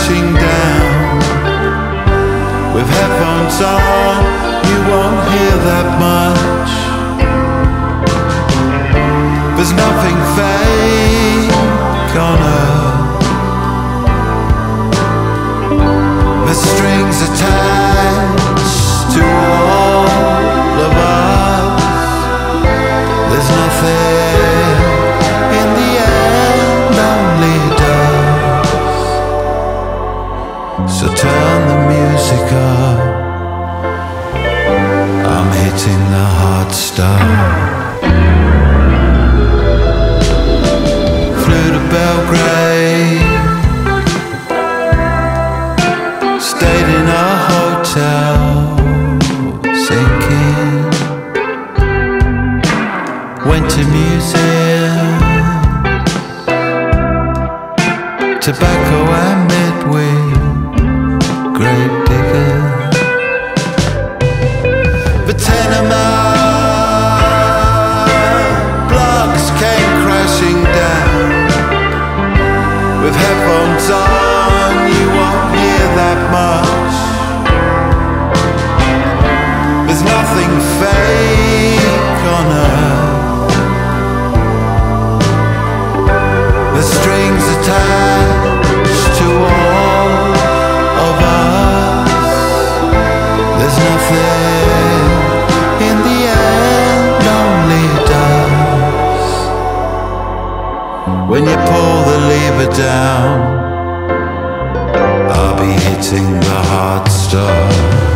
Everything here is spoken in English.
crashing down. With headphones on, you won't hear that much. There's nothing fake on earth. There's strings attached to all of us. There's nothing in the end, only dust. So turn the music up, I'm hitting the hard stuff. Flew to Belgrade, stayed in a hotel, sinking. Went to museums, tobacco and midweek, grave diggers. The tenement blocks came crashing down. With headphones on, you won't hear that much. There's nothing fake on earth. The strings attached to all of us. There's nothing in the end, only dust. When you pull the lever down, I'll be hitting the hard stuff.